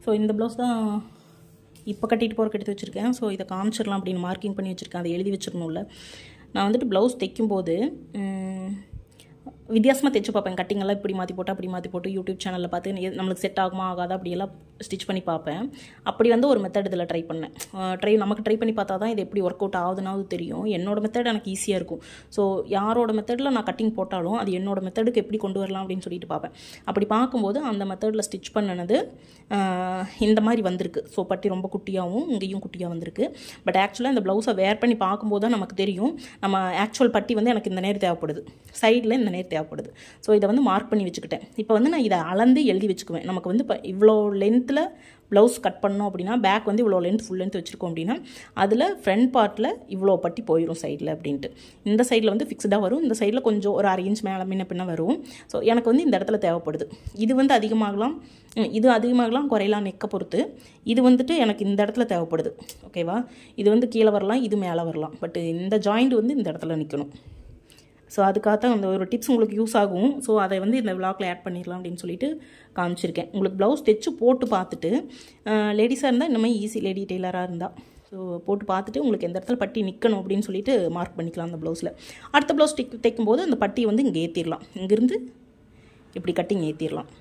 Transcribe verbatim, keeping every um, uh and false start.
So இந்த blouse தான் இப்போ கட்டிட்டு போகிறக்கு எடுத்து வச்சுருக்கேன். ஸோ இதை காமிச்சிடலாம் அப்படின்னு மார்க்கிங் பண்ணி வச்சுருக்கேன். அதை எழுதி வச்சிடணும்ல. நான் வந்துட்டு ப்ளவுஸ் தைக்கும்போது வித்தியாசமாக தைச்சு பார்ப்பேன். கட்டிங்கெல்லாம் இப்படி மாற்றி போட்டு அப்படி மாற்றி போட்டு யூடியூப் சேனலில் பார்த்து நம்மளுக்கு செட் ஆகுமா ஆகாதா அப்படியெல்லாம் ஸ்டிச் பண்ணி பார்ப்பேன். அப்படி வந்து ஒரு மெத்தட் இதில் ட்ரை பண்ணேன். ட்ரை நமக்கு ட்ரை பண்ணி பார்த்தா தான் இது எப்படி ஒர்க் அவுட் ஆகுதுனாவது தெரியும். என்னோடய மெத்தட் எனக்கு ஈஸியாக இருக்கும். ஸோ யாரோட மெத்தடில் நான் கட்டிங் போட்டாலும் அது என்னோடய மெத்தடுக்கு எப்படி கொண்டு வரலாம் அப்படின்னு சொல்லிட்டு பார்ப்பேன். அப்படி பார்க்கும்போது அந்த மெத்தடில் ஸ்டிச் பண்ணினது இந்த மாதிரி வந்திருக்கு. ஸோ பட்டி ரொம்ப குட்டியாகவும் இங்கேயும் குட்டியாக வந்திருக்கு. பட் ஆக்சுவலாக இந்த ப்ளவுஸை வேர் பண்ணி பார்க்கும்போது தான் நமக்கு தெரியும் நம்ம ஆக்சுவல் பட்டி வந்து எனக்கு இந்த நேரம் தேவைப்படுது, சைடில் இந்த நேரம் தேவைப்படுது. ஸோ இதை வந்து மார்க் பண்ணி வச்சுக்கிட்டேன். இப்போ வந்து நான் இதை அளந்து எழுதி வச்சுக்குவேன். நமக்கு வந்து இப்போ இவ்வளோ லென்த்தில் ப்ளவுஸ் கட் பண்ணோம் அப்படின்னா பேக் வந்து இவ்வளோ லென்த் ஃபுல் லென்த் வச்சுருக்கோம் அப்படின்னா அதில் ஃப்ரண்ட் பார்ட்டில் இவ்வளோ பட்டி போயிடும் சைடில் அப்படின்ட்டு. இந்த சைடில் வந்து ஃபிக்ஸ்டாக வரும், இந்த சைடில் கொஞ்சம் ஒரு அரை இன்ச் மேலே முன்ன பின்ன வரும். ஸோ எனக்கு வந்து இந்த இடத்துல தேவைப்படுது. இது வந்து அதிகமாகலாம், இது அதிகமாகலாம் குறையலாம் நெக்கை பொறுத்து. இது வந்துட்டு எனக்கு இந்த இடத்துல தேவைப்படுது. ஓகேவா? இது வந்து கீழே வரலாம், இது மேலே வரலாம். பட் இந்த ஜாயிண்ட் வந்து இந்த இடத்துல நிற்கணும். ஸோ அதுக்காக தான் அந்த ஒரு டிப்ஸ் உங்களுக்கு யூஸ் ஆகும். ஸோ அதை வந்து இந்த விளாக்ல ஆட் பண்ணிடலாம் அப்படின்னு சொல்லிட்டு காமிச்சிருக்கேன். உங்களுக்கு ப்ளவுஸ் தைச்சு போட்டு பார்த்துட்டு லேடிஸாக இருந்தால் இந்த மாதிரி ஈஸி, லேடி டெய்லராக இருந்தால் ஸோ போட்டு பார்த்துட்டு உங்களுக்கு எந்த இடத்துல பட்டி நிற்கணும் அப்படின்னு சொல்லிட்டு மார்க் பண்ணிக்கலாம் அந்த ப்ளவுஸில். அடுத்த ப்ளவுஸ் தைக்கும் போது அந்த பட்டியை வந்து இங்கே ஏற்றிடலாம். இங்கேருந்து இப்படி கட்டிங் ஏற்றிடலாம்.